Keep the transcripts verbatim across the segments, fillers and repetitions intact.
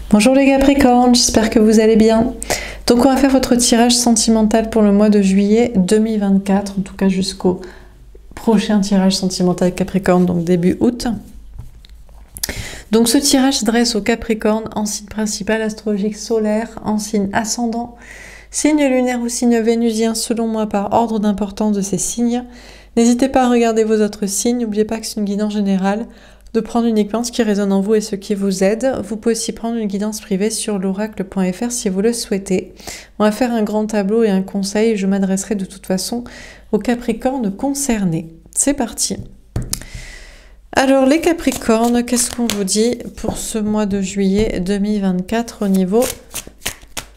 Bonjour les Capricornes, j'espère que vous allez bien. Donc on va faire votre tirage sentimental pour le mois de juillet deux mille vingt-quatre, en tout cas jusqu'au prochain tirage sentimental Capricorne, donc début août. Donc ce tirage s'adresse aux Capricornes en signe principal astrologique solaire, en signe ascendant, signe lunaire ou signe vénusien selon moi par ordre d'importance de ces signes. N'hésitez pas à regarder vos autres signes, n'oubliez pas que c'est une guidance générale, de prendre uniquement ce qui résonne en vous et ce qui vous aide. Vous pouvez aussi prendre une guidance privée sur l'oracle point F R si vous le souhaitez. On va faire un grand tableau et un conseil. Je m'adresserai de toute façon aux Capricornes concernés. C'est parti. Alors les Capricornes, qu'est-ce qu'on vous dit pour ce mois de juillet deux mille vingt-quatre au niveau sentimental ?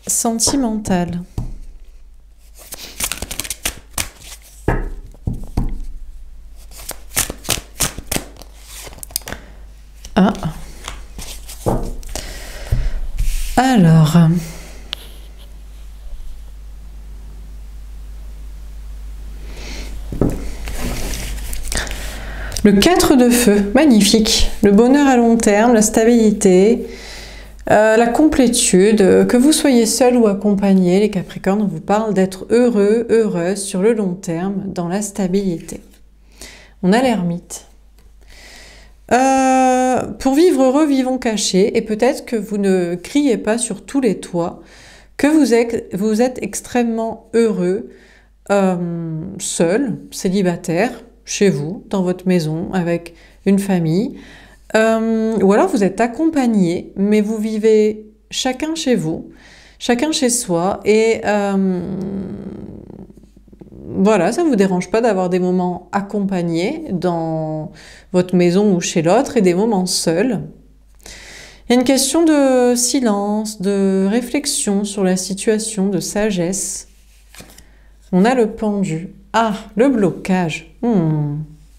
Ah. Alors. Le quatre de feu, magnifique. Le bonheur à long terme, la stabilité, euh, la complétude, euh, que vous soyez seul ou accompagné, les Capricornes, on vous parle d'être heureux, heureuse sur le long terme, dans la stabilité. On a l'ermite. Euh, pour vivre heureux, vivons cachés, et peut-être que vous ne criez pas sur tous les toits, que vous êtes, vous êtes extrêmement heureux, euh, seul, célibataire, chez vous, dans votre maison, avec une famille, euh, ou alors vous êtes accompagné, mais vous vivez chacun chez vous, chacun chez soi, et euh, voilà, ça ne vous dérange pas d'avoir des moments accompagnés dans votre maison ou chez l'autre et des moments seuls. Il y a une question de silence, de réflexion sur la situation, de sagesse. On a le pendu. Ah, le blocage. Hmm.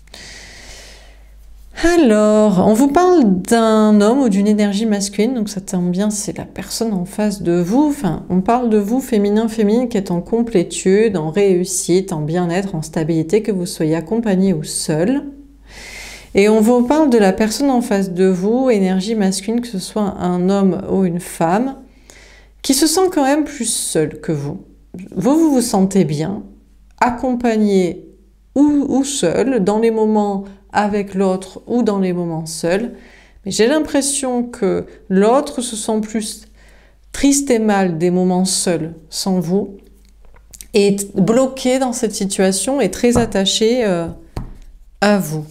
Alors, on vous parle d'un homme ou d'une énergie masculine, donc ça tombe bien, c'est la personne en face de vous. Enfin, on parle de vous, féminin, féminine, qui est en complétude, en réussite, en bien-être, en stabilité, que vous soyez accompagné ou seul. Et on vous parle de la personne en face de vous, énergie masculine, que ce soit un homme ou une femme, qui se sent quand même plus seul que vous. Vous, vous vous sentez bien, accompagné ou, ou seul, dans les moments avec l'autre ou dans les moments seuls. Mais j'ai l'impression que l'autre se sent plus triste et mal des moments seuls sans vous, et bloqué dans cette situation et très attaché euh, à vous.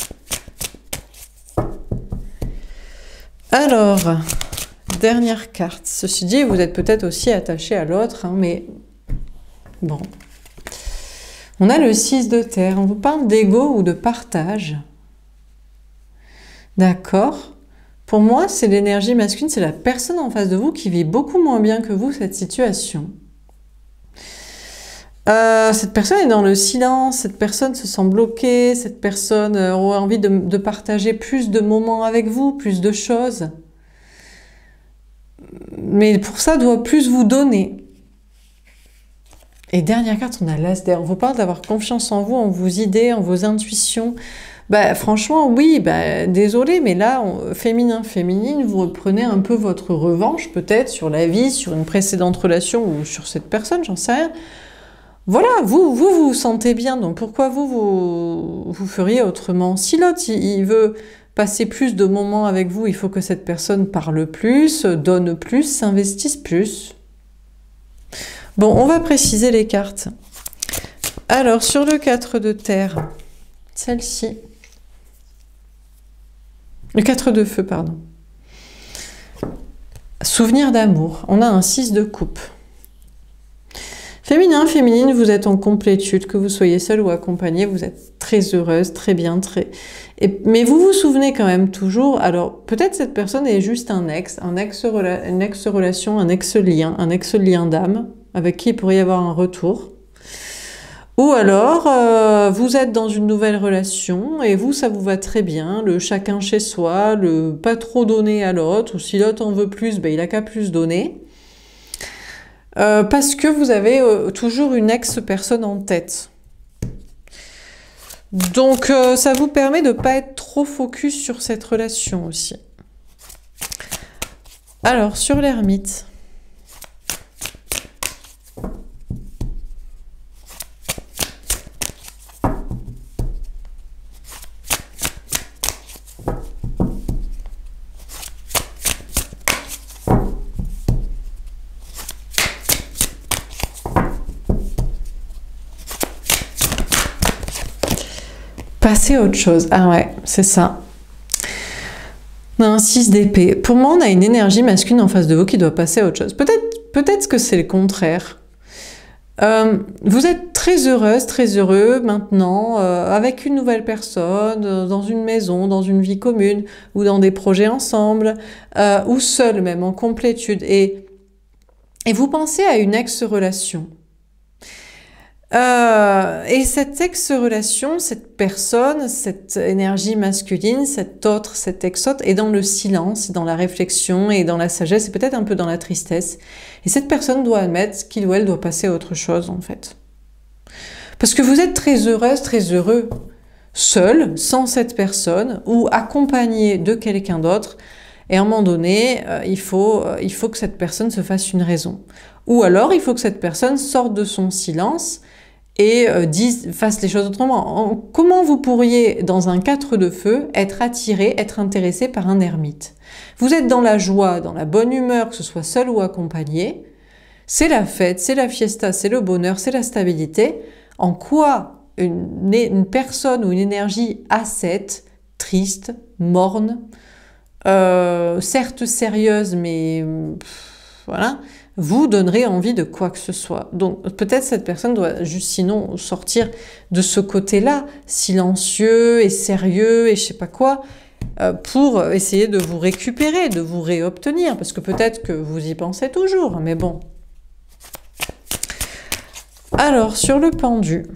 Alors, dernière carte. Ceci dit, vous êtes peut-être aussi attaché à l'autre, hein, mais bon. On a le six de terre. On vous parle d'ego ou de partage. D'accord. Pour moi, c'est l'énergie masculine, c'est la personne en face de vous qui vit beaucoup moins bien que vous cette situation. Euh, cette personne est dans le silence, cette personne se sent bloquée, cette personne a envie de, de partager plus de moments avec vous, plus de choses. Mais pour ça, doit plus vous donner. Et dernière carte, on a l'as d'air. On vous parle d'avoir confiance en vous, en vos idées, en vos intuitions. Bah, franchement, oui, bah, désolé, mais là, on, féminin, féminine, vous reprenez un peu votre revanche, peut-être, sur la vie, sur une précédente relation ou sur cette personne, j'en sais rien. Voilà, vous, vous, vous vous sentez bien, donc pourquoi vous, vous, vous feriez autrement? Si l'autre, il, il veut passer plus de moments avec vous, il faut que cette personne parle plus, donne plus, s'investisse plus. Bon, on va préciser les cartes. Alors, sur le quatre de terre, celle-ci. Le quatre de feu, pardon. Souvenir d'amour. On a un six de coupe. Féminin, féminine, vous êtes en complétude, que vous soyez seul ou accompagné, vous êtes très heureuse, très bien, très... Et, mais vous vous souvenez quand même toujours, alors peut-être cette personne est juste un ex, un ex une ex-relation, un ex-lien, un ex-lien d'âme, avec qui il pourrait y avoir un retour. Ou alors, euh, vous êtes dans une nouvelle relation, et vous, ça vous va très bien, le chacun chez soi, le pas trop donner à l'autre, ou si l'autre en veut plus, ben, il n'a qu'à plus donner. Euh, parce que vous avez euh, toujours une ex-personne en tête. Donc, euh, ça vous permet de ne pas être trop focus sur cette relation aussi. Alors, sur l'ermite. Passer à autre chose. Ah ouais, c'est ça. On a un six d'épée. Pour moi, on a une énergie masculine en face de vous qui doit passer à autre chose. Peut-être peut-être que c'est le contraire. Euh, vous êtes très heureuse, très heureux maintenant, euh, avec une nouvelle personne, euh, dans une maison, dans une vie commune, ou dans des projets ensemble, euh, ou seul même, en complétude. Et, et vous pensez à une ex-relation. Euh, et cette ex-relation, cette personne, cette énergie masculine, cet autre, cet ex-autre est dans le silence, dans la réflexion et dans la sagesse et peut-être un peu dans la tristesse. Et cette personne doit admettre qu'il ou elle doit passer à autre chose en fait. Parce que vous êtes très heureuse, très heureux, seul, sans cette personne ou accompagné de quelqu'un d'autre. Et à un moment donné, euh, il faut, euh, il faut que cette personne se fasse une raison. Ou alors, il faut que cette personne sorte de son silence et euh, dise, fasse les choses autrement. En, comment vous pourriez, dans un quatre de feu, être attiré, être intéressé par un ermite? Vous êtes dans la joie, dans la bonne humeur, que ce soit seul ou accompagné. C'est la fête, c'est la fiesta, c'est le bonheur, c'est la stabilité. En quoi une, une personne ou une énergie ascète, triste, morne, euh, certes sérieuse, mais pff, voilà, vous donnerez envie de quoi que ce soit. Donc peut-être cette personne doit juste sinon sortir de ce côté-là, silencieux et sérieux et je sais pas quoi, euh, pour essayer de vous récupérer, de vous réobtenir, parce que peut-être que vous y pensez toujours, mais bon. Alors, sur le pendu.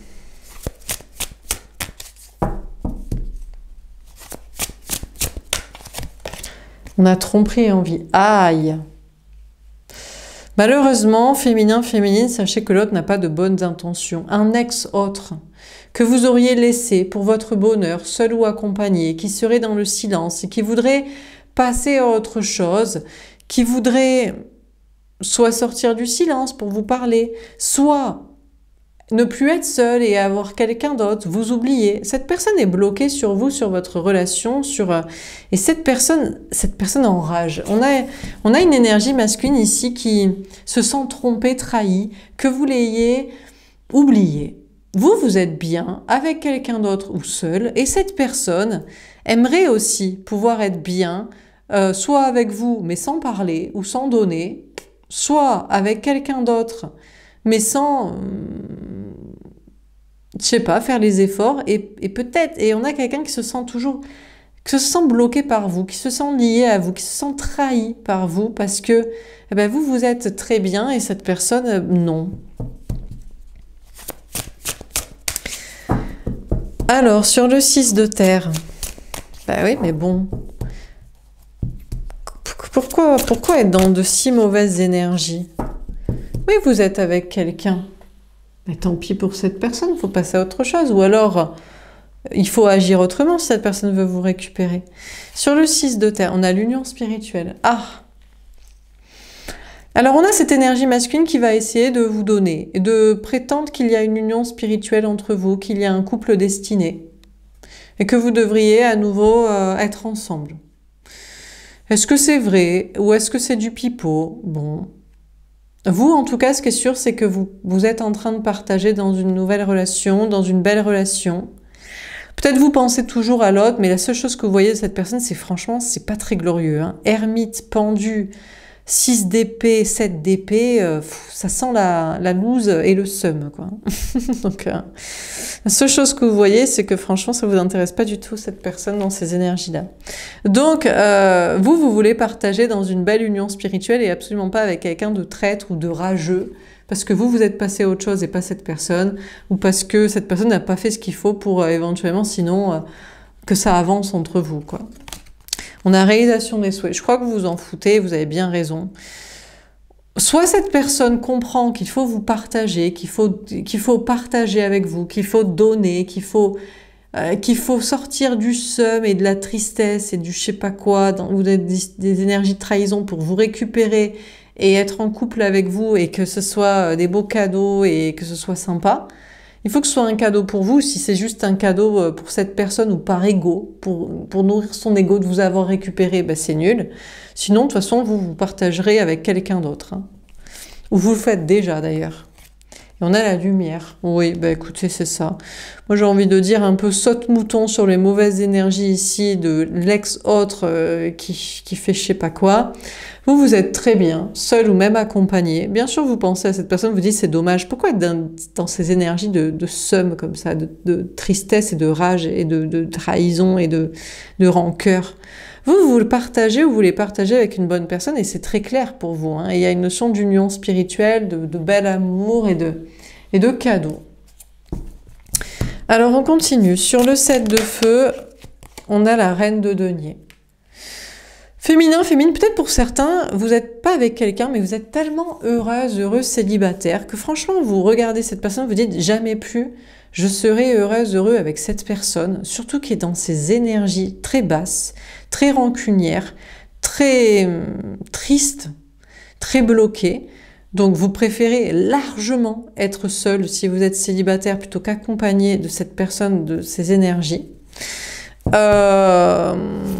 On a tromperie et envie. Aïe! Malheureusement, féminin, féminine, sachez que l'autre n'a pas de bonnes intentions. Un ex-autre que vous auriez laissé pour votre bonheur, seul ou accompagné, qui serait dans le silence et qui voudrait passer à autre chose, qui voudrait soit sortir du silence pour vous parler, soit ne plus être seul et avoir quelqu'un d'autre, vous oublier. Cette personne est bloquée sur vous, sur votre relation, sur et cette personne, cette personne enrage. On a, on a une énergie masculine ici qui se sent trompée, trahie, que vous l'ayez oublié. Vous, vous êtes bien avec quelqu'un d'autre ou seul, et cette personne aimerait aussi pouvoir être bien, euh, soit avec vous, mais sans parler ou sans donner, soit avec quelqu'un d'autre, mais sans, je sais pas, faire les efforts, et, et peut-être, et on a quelqu'un qui se sent toujours, qui se sent bloqué par vous, qui se sent lié à vous, qui se sent trahi par vous, parce que eh ben, vous, vous êtes très bien, et cette personne, euh, non. Alors, sur le six de terre, bah oui, mais bon, pourquoi, pourquoi être dans de si mauvaises énergies? Oui, vous êtes avec quelqu'un. Mais tant pis pour cette personne, il faut passer à autre chose. Ou alors, il faut agir autrement si cette personne veut vous récupérer. Sur le six de terre, on a l'union spirituelle. Ah! Alors, on a cette énergie masculine qui va essayer de vous donner, et de prétendre qu'il y a une union spirituelle entre vous, qu'il y a un couple destiné, et que vous devriez à nouveau euh, être ensemble. Est-ce que c'est vrai? Ou est-ce que c'est du pipeau? Bon... Vous, en tout cas, ce qui est sûr, c'est que vous, vous êtes en train de partager dans une nouvelle relation, dans une belle relation. Peut-être vous pensez toujours à l'autre, mais la seule chose que vous voyez de cette personne, c'est franchement, c'est pas très glorieux. Hein. Ermite, pendu, six d'épée, sept d'épée, euh, ça sent la, la loose et le seum, quoi. Donc, euh, la seule chose que vous voyez, c'est que franchement, ça vous intéresse pas du tout, cette personne, dans ces énergies-là. Donc, euh, vous, vous voulez partager dans une belle union spirituelle et absolument pas avec quelqu'un de traître ou de rageux, parce que vous, vous êtes passé à autre chose et pas cette personne, ou parce que cette personne n'a pas fait ce qu'il faut pour euh, éventuellement, sinon, euh, que ça avance entre vous, quoi. On a réalisation des souhaits. Je crois que vous vous en foutez, vous avez bien raison. Soit cette personne comprend qu'il faut vous partager, qu'il faut, qu'il faut partager avec vous, qu'il faut donner, qu'il faut euh, qu'il faut sortir du seum et de la tristesse et du je sais pas quoi, dans, ou des, des énergies de trahison pour vous récupérer et être en couple avec vous et que ce soit des beaux cadeaux et que ce soit sympa. Il faut que ce soit un cadeau pour vous. Si c'est juste un cadeau pour cette personne ou par ego, pour, pour nourrir son ego de vous avoir récupéré, ben c'est nul. Sinon, de toute façon, vous vous partagerez avec quelqu'un d'autre. Hein. Ou vous le faites déjà d'ailleurs. Et on a la lumière. Oui, bah écoutez, c'est ça. Moi, j'ai envie de dire un peu saute-mouton sur les mauvaises énergies ici de l'ex-autre euh, qui, qui fait je sais pas quoi. Vous, vous êtes très bien, seul ou même accompagné. Bien sûr, vous pensez à cette personne, vous dites c'est dommage. Pourquoi être dans, dans ces énergies de, de seum comme ça, de, de tristesse et de rage et de, de trahison et de, de rancœur? Vous, vous le partagez ou vous les partagez avec une bonne personne et c'est très clair pour vous. Hein. Et il y a une notion d'union spirituelle, de, de bel amour et de, et de cadeaux. Alors on continue. Sur le sept de feu, on a la reine de denier. Féminin, féminine, peut-être pour certains, vous n'êtes pas avec quelqu'un, mais vous êtes tellement heureuse, heureux, célibataire, que franchement, vous regardez cette personne, vous dites jamais plus, je serai heureuse, heureux avec cette personne, surtout qui est dans ses énergies très basses, très rancunières, très euh, tristes, très bloquées. Donc vous préférez largement être seul si vous êtes célibataire plutôt qu'accompagné de cette personne, de ses énergies. Euh...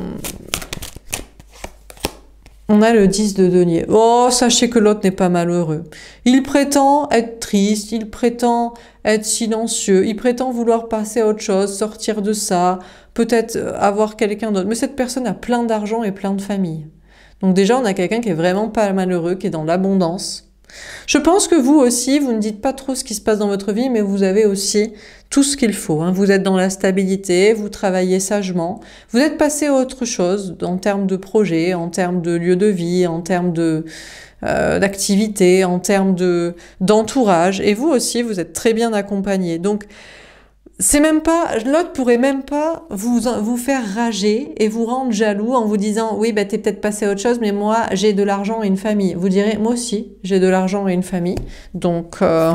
On a le dix de denier. Oh, sachez que l'autre n'est pas malheureux. Il prétend être triste, il prétend être silencieux, il prétend vouloir passer à autre chose, sortir de ça, peut-être avoir quelqu'un d'autre. Mais cette personne a plein d'argent et plein de famille. Donc déjà, on a quelqu'un qui est vraiment pas malheureux, qui est dans l'abondance. Je pense que vous aussi, vous ne dites pas trop ce qui se passe dans votre vie, mais vous avez aussi tout ce qu'il faut. Hein. Vous êtes dans la stabilité, vous travaillez sagement, vous êtes passé à autre chose en termes de projet, en termes de lieu de vie, en termes de euh, d'activité, en termes de d'entourage. Et vous aussi, vous êtes très bien accompagné. Donc, c'est même pas, l'autre pourrait même pas vous, vous faire rager et vous rendre jaloux en vous disant oui, bah, t'es peut-être passé à autre chose, mais moi, j'ai de l'argent et une famille. Vous direz, moi aussi, j'ai de l'argent et une famille. Donc, euh...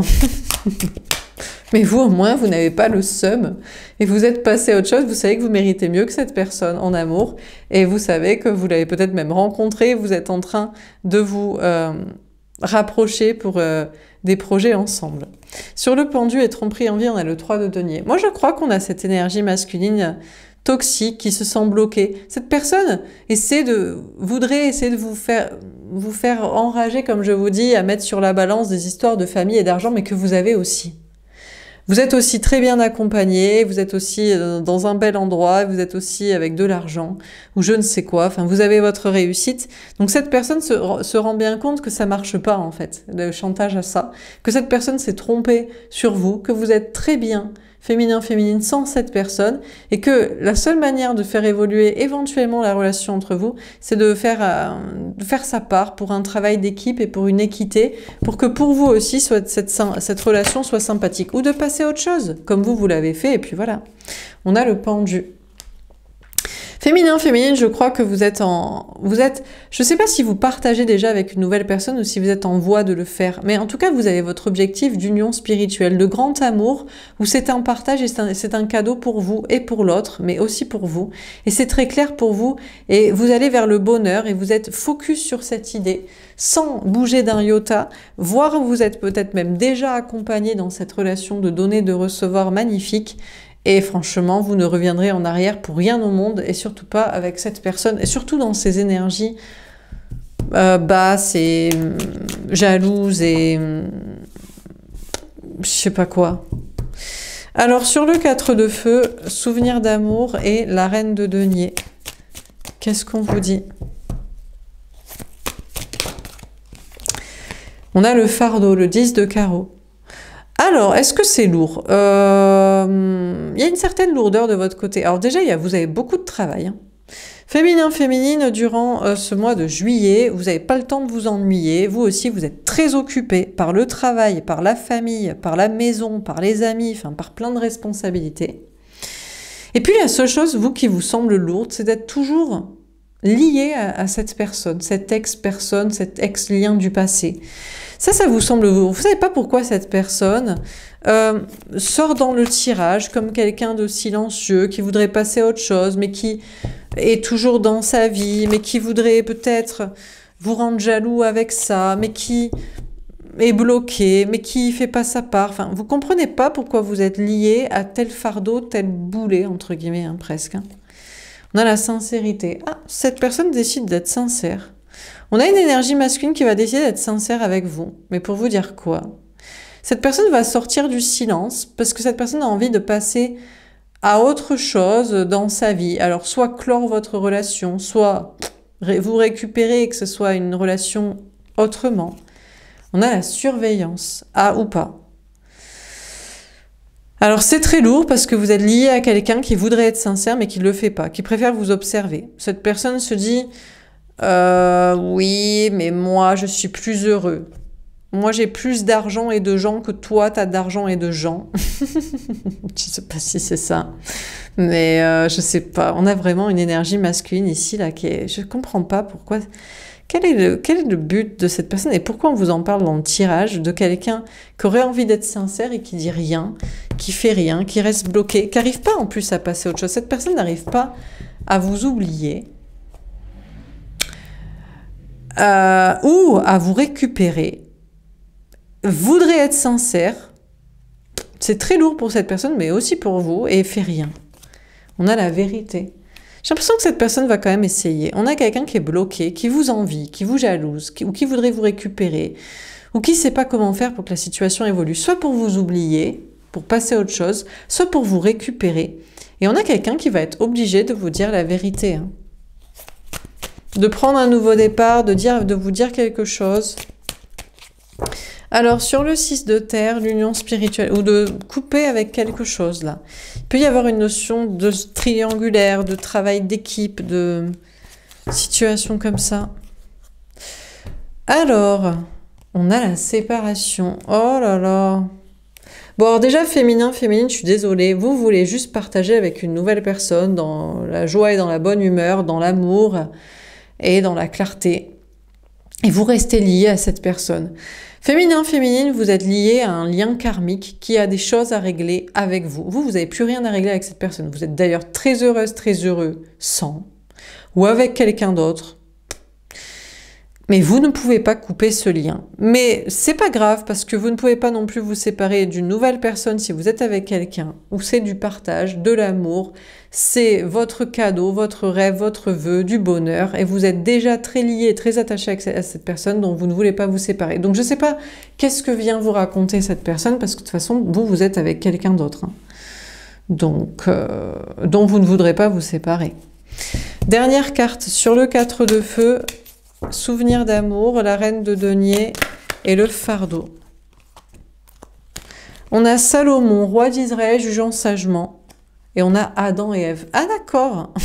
mais vous, au moins, vous n'avez pas le seum et vous êtes passé à autre chose. Vous savez que vous méritez mieux que cette personne en amour et vous savez que vous l'avez peut-être même rencontré. Vous êtes en train de vous euh, rapprocher pour euh, des projets ensemble. Sur le pendu et tromperie en vie, on a le trois de denier. Moi, je crois qu'on a cette énergie masculine toxique qui se sent bloquée. Cette personne essaie de, voudrait essayer de vous faire, vous faire enrager, comme je vous dis, à mettre sur la balance des histoires de famille et d'argent, mais que vous avez aussi. Vous êtes aussi très bien accompagné, vous êtes aussi dans un bel endroit, vous êtes aussi avec de l'argent, ou je ne sais quoi, enfin vous avez votre réussite. Donc cette personne se, se rend bien compte que ça marche pas en fait, le chantage à ça, que cette personne s'est trompée sur vous, que vous êtes très bien féminin, féminine sans cette personne, et que la seule manière de faire évoluer éventuellement la relation entre vous, c'est de faire, euh, de faire sa part pour un travail d'équipe et pour une équité, pour que pour vous aussi, soit cette, cette relation soit sympathique, ou de passer à autre chose, comme vous, vous l'avez fait, et puis voilà. On a le pendu. Féminin, féminine, je crois que vous êtes en... Vous êtes... Je ne sais pas si vous partagez déjà avec une nouvelle personne ou si vous êtes en voie de le faire, mais en tout cas, vous avez votre objectif d'union spirituelle, de grand amour, où c'est un partage et c'est un, c'est un cadeau pour vous et pour l'autre, mais aussi pour vous. Et c'est très clair pour vous, et vous allez vers le bonheur et vous êtes focus sur cette idée, sans bouger d'un iota, voire vous êtes peut-être même déjà accompagné dans cette relation de donner, de recevoir magnifique. Et franchement, vous ne reviendrez en arrière pour rien au monde, et surtout pas avec cette personne, et surtout dans ces énergies euh, basses et euh, jalouses et euh, je sais pas quoi. Alors sur le quatre de feu, souvenir d'amour et la reine de denier. Qu'est-ce qu'on vous dit? On a le fardeau, le dix de carreau. Alors, est-ce que c'est lourd? euh, Il y a une certaine lourdeur de votre côté. Alors déjà, il y a, vous avez beaucoup de travail. Hein. Féminin, féminine, durant euh, ce mois de juillet, vous n'avez pas le temps de vous ennuyer. Vous aussi, vous êtes très occupé par le travail, par la famille, par la maison, par les amis, enfin par plein de responsabilités. Et puis, la seule chose, vous, qui vous semble lourde, c'est d'être toujours lié à, à cette personne, cette ex-personne, cet ex-lien du passé. Ça, ça vous semble... Vous ne savez pas pourquoi cette personne euh, sort dans le tirage comme quelqu'un de silencieux, qui voudrait passer à autre chose, mais qui est toujours dans sa vie, mais qui voudrait peut-être vous rendre jaloux avec ça, mais qui est bloqué, mais qui fait pas sa part. Enfin, vous comprenez pas pourquoi vous êtes lié à tel fardeau, tel boulet, entre guillemets, hein, presque. Hein. On a la sincérité. Ah, cette personne décide d'être sincère. On a une énergie masculine qui va décider d'être sincère avec vous. Mais pour vous dire quoi? Cette personne va sortir du silence parce que cette personne a envie de passer à autre chose dans sa vie. Alors, soit clore votre relation, soit vous récupérer et que ce soit une relation autrement. On a la surveillance. Ah, ou pas. Alors, c'est très lourd parce que vous êtes lié à quelqu'un qui voudrait être sincère mais qui ne le fait pas, qui préfère vous observer. Cette personne se dit... Euh, oui, mais moi, je suis plus heureux. Moi, j'ai plus d'argent et de gens que toi, tu as d'argent et de gens. Je sais pas si c'est ça. Mais euh, je sais pas. On a vraiment une énergie masculine ici, là, qui est... Je comprends pas pourquoi... Quel est, le, quel est le but de cette personne et pourquoi on vous en parle dans le tirage de quelqu'un qui aurait envie d'être sincère et qui dit rien, qui fait rien, qui reste bloqué, qui n'arrive pas en plus à passer à autre chose. Cette personne n'arrive pas à vous oublier. Euh, ou à vous récupérer, voudrait être sincère, c'est très lourd pour cette personne, mais aussi pour vous, et fait rien. On a la vérité. J'ai l'impression que cette personne va quand même essayer. On a quelqu'un qui est bloqué, qui vous envie, qui vous jalouse, qui, ou qui voudrait vous récupérer, ou qui ne sait pas comment faire pour que la situation évolue, soit pour vous oublier, pour passer à autre chose, soit pour vous récupérer. Et on a quelqu'un qui va être obligé de vous dire la vérité, hein. De prendre un nouveau départ, de, dire, de vous dire quelque chose. Alors, sur le six de terre, l'union spirituelle, ou de couper avec quelque chose, là. Il peut y avoir une notion de triangulaire, de travail d'équipe, de situation comme ça. Alors, on a la séparation. Oh là là. Bon, alors déjà, féminin, féminine, je suis désolée. Vous voulez juste partager avec une nouvelle personne dans la joie et dans la bonne humeur, dans l'amour et dans la clarté. Et vous restez lié à cette personne. Féminin, féminine, vous êtes lié à un lien karmique qui a des choses à régler avec vous. Vous, vous n'avez plus rien à régler avec cette personne. Vous êtes d'ailleurs très heureuse, très heureux sans, ou avec quelqu'un d'autre. Mais vous ne pouvez pas couper ce lien. Mais c'est pas grave parce que vous ne pouvez pas non plus vous séparer d'une nouvelle personne si vous êtes avec quelqu'un, où c'est du partage, de l'amour, c'est votre cadeau, votre rêve, votre vœu, du bonheur, et vous êtes déjà très lié, très attaché à cette personne dont vous ne voulez pas vous séparer. Donc je ne sais pas qu'est-ce que vient vous raconter cette personne, parce que de toute façon, vous, vous êtes avec quelqu'un d'autre. Hein. Donc, euh, dont vous ne voudrez pas vous séparer. Dernière carte, sur le quatre de feu, souvenir d'amour, la reine de denier et le fardeau. On a Salomon, roi d'Israël, jugeant sagement. Et on a Adam et Ève. Ah d'accord.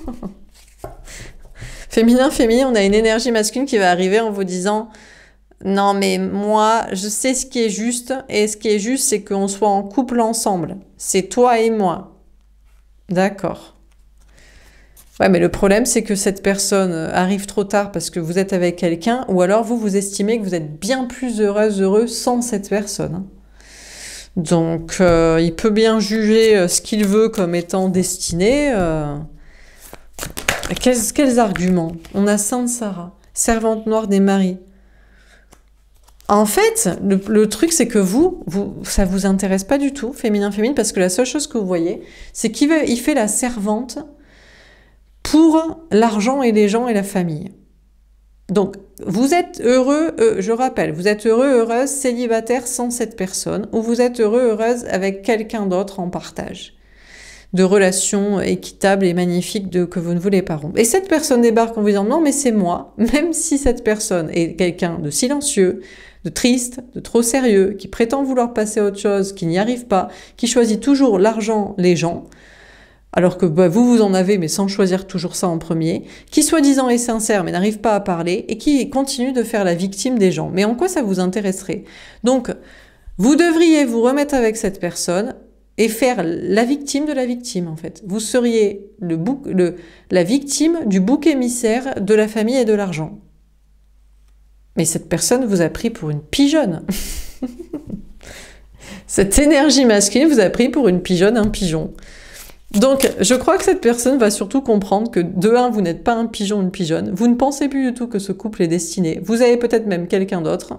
Féminin, féminin, on a une énergie masculine qui va arriver en vous disant « Non mais moi, je sais ce qui est juste. Et ce qui est juste, c'est qu'on soit en couple ensemble. C'est toi et moi. » D'accord. Ouais, mais le problème, c'est que cette personne arrive trop tard parce que vous êtes avec quelqu'un, ou alors vous, vous estimez que vous êtes bien plus heureuse, heureux sans cette personne. Donc, euh, il peut bien juger ce qu'il veut comme étant destiné. Euh... Quels, quels arguments? On a Sainte Sarah, servante noire des maris. En fait, le, le truc, c'est que vous, vous, ça vous intéresse pas du tout, féminin, féminine, parce que la seule chose que vous voyez, c'est qu'il il fait la servante pour l'argent et les gens et la famille. Donc, vous êtes heureux, euh, je rappelle, vous êtes heureux, heureuse, célibataire sans cette personne, ou vous êtes heureux, heureuse avec quelqu'un d'autre en partage, de relations équitables et magnifiques de, que vous ne voulez pas rompre. Et cette personne débarque en vous disant « Non, mais c'est moi », même si cette personne est quelqu'un de silencieux, de triste, de trop sérieux, qui prétend vouloir passer à autre chose, qui n'y arrive pas, qui choisit toujours l'argent, les gens, alors que bah, vous, vous en avez, mais sans choisir toujours ça en premier, qui soi-disant est sincère, mais n'arrive pas à parler, et qui continue de faire la victime des gens. Mais en quoi ça vous intéresserait? Donc, vous devriez vous remettre avec cette personne, et faire la victime de la victime, en fait. Vous seriez le bouc, le, la victime du bouc émissaire de la famille et de l'argent. Mais cette personne vous a pris pour une pigeonne. Cette énergie masculine vous a pris pour une pigeonne, un pigeon. Donc, je crois que cette personne va surtout comprendre que, de un, vous n'êtes pas un pigeon ou une pigeonne. Vous ne pensez plus du tout que ce couple est destiné. Vous avez peut-être même quelqu'un d'autre.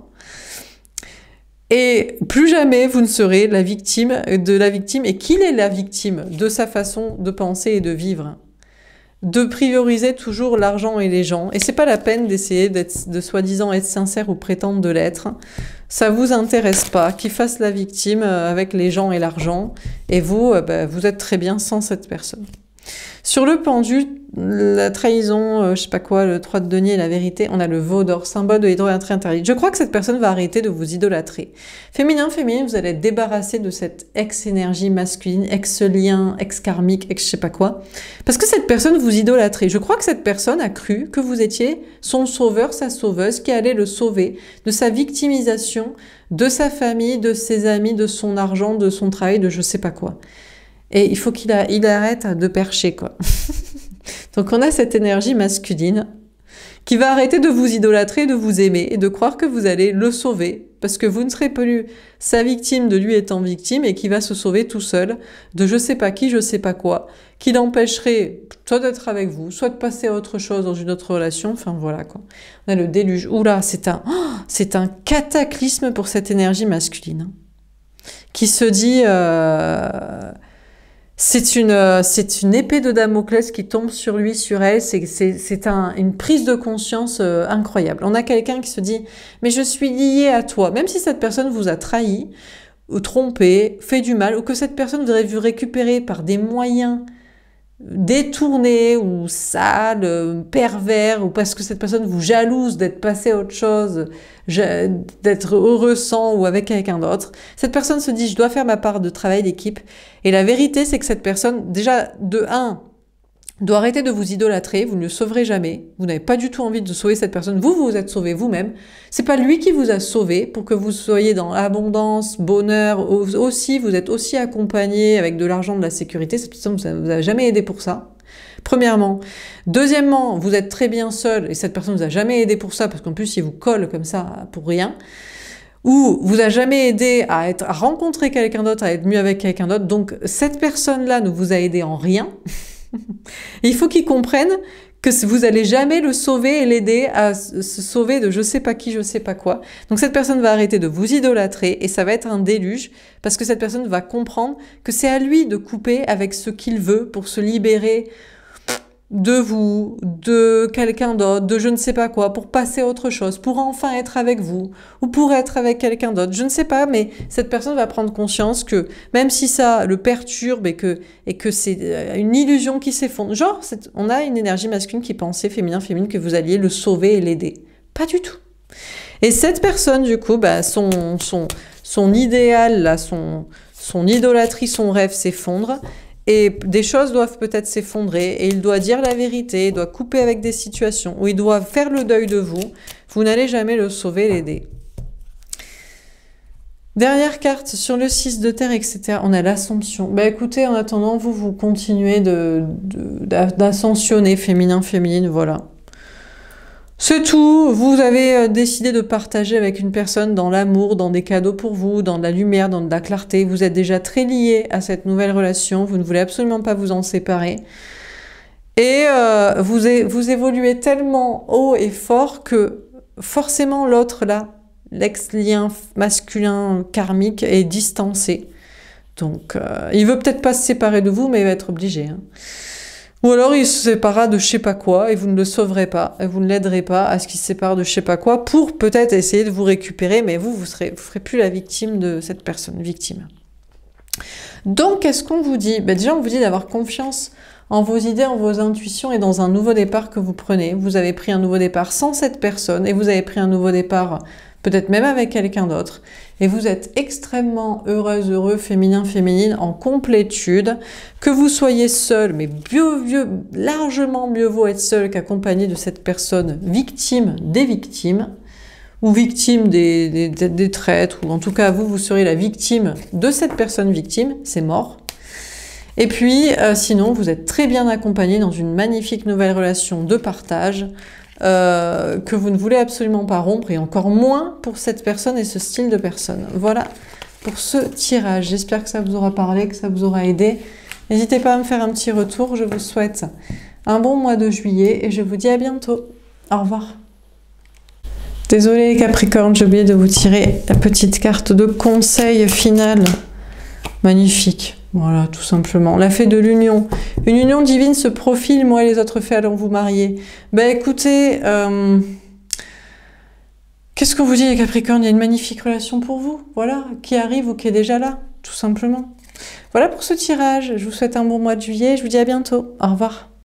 Et plus jamais vous ne serez la victime de la victime. Et qu'il est la victime de sa façon de penser et de vivre. De prioriser toujours l'argent et les gens. Et c'est pas la peine d'essayer d'être, de soi-disant être sincère ou prétendre de l'être. Ça vous intéresse pas qu'il fasse la victime avec les gens et l'argent. Et vous, bah, vous êtes très bien sans cette personne. Sur le pendu, la trahison, euh, je sais pas quoi, le trois de denier et la vérité, on a le veau d'or, symbole de l'hydroélectricité interdite. Je crois que cette personne va arrêter de vous idolâtrer. Féminin, féminine, vous allez être débarrassé de cette ex-énergie masculine, ex-lien, ex-karmique, ex je sais pas quoi. Parce que cette personne vous idolâtrait. Je crois que cette personne a cru que vous étiez son sauveur, sa sauveuse, qui allait le sauver de sa victimisation, de sa famille, de ses amis, de son argent, de son travail, de je sais pas quoi. Et il faut qu'il il arrête de percher, quoi. Donc on a cette énergie masculine qui va arrêter de vous idolâtrer, de vous aimer et de croire que vous allez le sauver parce que vous ne serez plus sa victime de lui étant victime et qui va se sauver tout seul de je sais pas qui, je sais pas quoi, qui l'empêcherait soit d'être avec vous, soit de passer à autre chose dans une autre relation. Enfin voilà, quoi. On a le déluge. Oula, c'est un, oh, c'est un cataclysme pour cette énergie masculine qui se dit... Euh, C'est une, c'est une épée de Damoclès qui tombe sur lui, sur elle. C'est, c'est, c'est un, une prise de conscience euh, incroyable. On a quelqu'un qui se dit « Mais je suis lié à toi ». Même si cette personne vous a trahi, ou trompé, fait du mal, ou que cette personne voudrait vous récupérer par des moyens détournés ou sales, pervers, ou parce que cette personne vous jalouse d'être passé à autre chose, d'être heureux sans ou avec quelqu'un d'autre. Cette personne se dit, je dois faire ma part de travail d'équipe. Et la vérité, c'est que cette personne, déjà, de un, doit arrêter de vous idolâtrer, vous ne le sauverez jamais, vous n'avez pas du tout envie de sauver cette personne, vous, vous vous êtes sauvé vous-même. C'est pas lui qui vous a sauvé pour que vous soyez dans abondance, bonheur, aussi, vous êtes aussi accompagné avec de l'argent, de la sécurité, cette personne vous a, vous a jamais aidé pour ça. Premièrement. Deuxièmement, vous êtes très bien seul et cette personne vous a jamais aidé pour ça parce qu'en plus, il vous colle comme ça pour rien. Ou vous a jamais aidé à, être, à rencontrer quelqu'un d'autre, à être mieux avec quelqu'un d'autre. Donc, cette personne-là ne vous a aidé en rien. Il faut qu'il comprenne que vous allez jamais le sauver et l'aider à se sauver de je sais pas qui, je sais pas quoi. Donc cette personne va arrêter de vous idolâtrer et ça va être un déluge parce que cette personne va comprendre que c'est à lui de couper avec ce qu'il veut pour se libérer de vous, de quelqu'un d'autre, de je ne sais pas quoi, pour passer à autre chose, pour enfin être avec vous, ou pour être avec quelqu'un d'autre, je ne sais pas, mais cette personne va prendre conscience que, même si ça le perturbe et que, et que c'est une illusion qui s'effondre, genre, on a une énergie masculine qui pensait, féminin, féminine, que vous alliez le sauver et l'aider. Pas du tout. Et cette personne, du coup, bah, son, son, son idéal, là, son, son idolâtrie, son rêve s'effondre, et des choses doivent peut-être s'effondrer, et il doit dire la vérité, il doit couper avec des situations, où il doit faire le deuil de vous. Vous n'allez jamais le sauver, l'aider. Dernière carte, sur le six de terre, et cetera, on a l'ascension. Bah écoutez, en attendant, vous, vous continuez de, de, d'ascensionner, féminin, féminine, voilà. C'est tout, vous avez décidé de partager avec une personne dans l'amour, dans des cadeaux pour vous, dans de la lumière, dans de la clarté. Vous êtes déjà très lié à cette nouvelle relation, vous ne voulez absolument pas vous en séparer. Et euh, vous, vous évoluez tellement haut et fort que forcément l'autre là, l'ex-lien masculin karmique est distancé. Donc euh, il veut peut-être pas se séparer de vous, mais il va être obligé. Hein. Ou alors il se séparera de je sais pas quoi et vous ne le sauverez pas, et vous ne l'aiderez pas à ce qu'il se sépare de je sais pas quoi pour peut-être essayer de vous récupérer, mais vous, vous serez, vous ferez plus la victime de cette personne, victime. Donc, qu'est-ce qu'on vous dit? Ben, déjà, on vous dit d'avoir confiance en vos idées, en vos intuitions et dans un nouveau départ que vous prenez. Vous avez pris un nouveau départ sans cette personne et vous avez pris un nouveau départ peut-être même avec quelqu'un d'autre, et vous êtes extrêmement heureuse, heureux, féminin, féminine, en complétude, que vous soyez seul, mais mieux, mieux, largement mieux vaut être seul qu'accompagné de cette personne victime des victimes, ou victime des, des, des, des traites, ou en tout cas vous, vous serez la victime de cette personne victime, c'est mort. Et puis, euh, sinon, vous êtes très bien accompagné dans une magnifique nouvelle relation de partage euh, que vous ne voulez absolument pas rompre, et encore moins pour cette personne et ce style de personne. Voilà pour ce tirage. J'espère que ça vous aura parlé, que ça vous aura aidé. N'hésitez pas à me faire un petit retour. Je vous souhaite un bon mois de juillet et je vous dis à bientôt. Au revoir. Désolée les Capricornes, j'ai oublié de vous tirer la petite carte de conseil final. Magnifique. Voilà, tout simplement. La fée de l'union. Une union divine se profile, moi et les autres fées allons vous marier. Ben écoutez, euh, qu'est-ce qu'on vous dit les Capricornes? Il y a une magnifique relation pour vous, voilà, qui arrive ou qui est déjà là, tout simplement. Voilà pour ce tirage. Je vous souhaite un bon mois de juillet, je vous dis à bientôt. Au revoir.